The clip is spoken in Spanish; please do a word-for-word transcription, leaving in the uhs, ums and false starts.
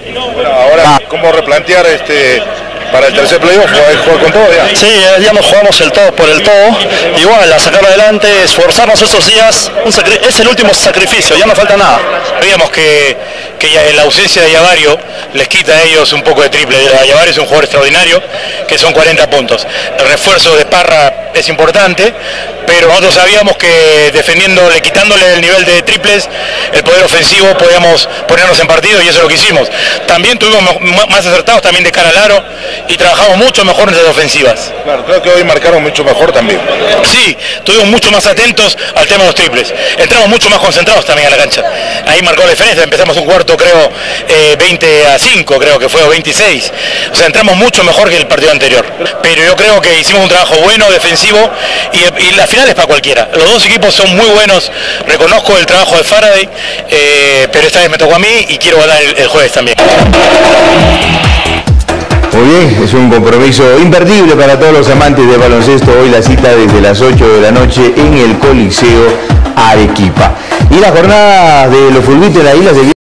Bueno, ahora, ¿cómo replantear este para el tercer playoff? ¿Jugar con todo ya? Sí, ya nos jugamos el todo por el todo. Igual, a sacar adelante, esforzarnos estos días. Un es el último sacrificio, ya no falta nada. Sabíamos que, que ya la ausencia de Yavario les quita a ellos un poco de triple. Yavario es un jugador extraordinario, que son cuarenta puntos. El refuerzo de Parra es importante, pero nosotros sabíamos que defendiéndole, quitándole el nivel de triples, el poder ofensivo, podíamos ponernos en partido, y eso es lo que hicimos. También tuvimos más acertados también de cara al aro y trabajamos mucho mejor en las ofensivas. Claro, creo que hoy marcaron mucho mejor también. Sí, estuvimos mucho más atentos al tema de los triples. Entramos mucho más concentrados también a la cancha. Ahí marcó la diferencia, empezamos un cuarto, creo, eh, veinte a cinco, creo que fue, o veintiséis. O sea, entramos mucho mejor que el partido anterior. Pero yo creo que hicimos un trabajo bueno, defensivo, y, y la final es para cualquiera. Los dos equipos son muy buenos, reconozco el trabajo de Faraday, eh, pero esta vez me tocó a mí y quiero ganar el, el jueves también. Muy bien, es un compromiso imperdible para todos los amantes de baloncesto. Hoy la cita desde las ocho de la noche en el Coliseo Arequipa. Y la jornada de los fulbitos en la isla se